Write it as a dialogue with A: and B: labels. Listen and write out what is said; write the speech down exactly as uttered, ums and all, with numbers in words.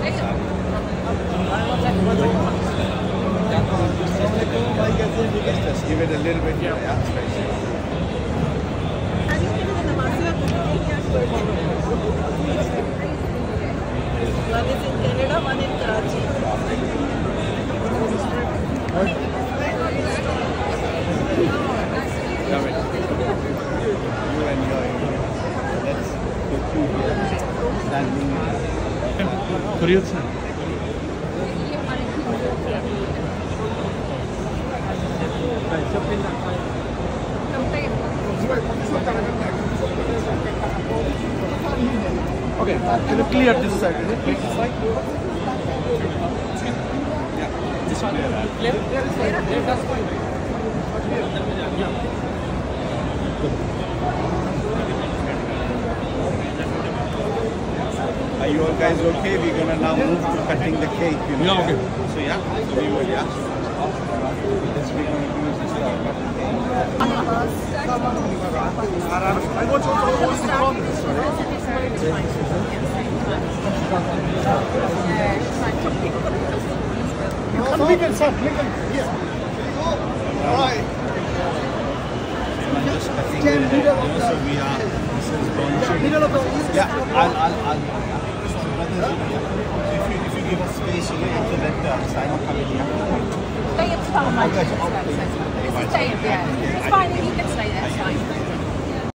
A: Just give it a little bit here, yeah?
B: One is in Canada, one in Karachi.
A: Come in. You and your Indian. Let's put you here. Standing.
C: Korean sir.
D: Okay, can you clear this side? Is it clear this side?
C: Yeah. This one clear? Clear, that's fine.
A: Are you all guys okay? We're gonna now move to cutting the cake. You know,
C: yeah, okay.
A: So yeah, so we will, yeah. This we're gonna do is just start cutting cake.
D: I want to know what's the problem. Come big and soft, big and yeah. All right.
A: I'm just cutting it. You know, so we are. This is going to. Yeah, I'll, I'll, I'll. So brothers, yeah. So if you, if you give us space, you know, to let the Simon come in here.
B: Stay up to my It's fine, yeah. It's fine if you can stay there, it's fine.